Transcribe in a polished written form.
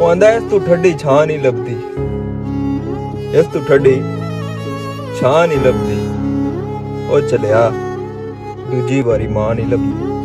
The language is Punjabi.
ਉਹ ਆਂਦਾ ਇਸ ਤੋਂ ਠੱਡੀ ਛਾਂ ਨਹੀਂ ਲੱਭਦੀ, ਇਸ ਤੋਂ ਠੱਡੀ ਛਾਂ ਨਹੀਂ ਲੱਭਦੀ। ਉਹ ਚਲਿਆ ਦੂਜੀ ਵਾਰੀ ਮਾਂ ਨਹੀਂ ਲੱਭਦੀ।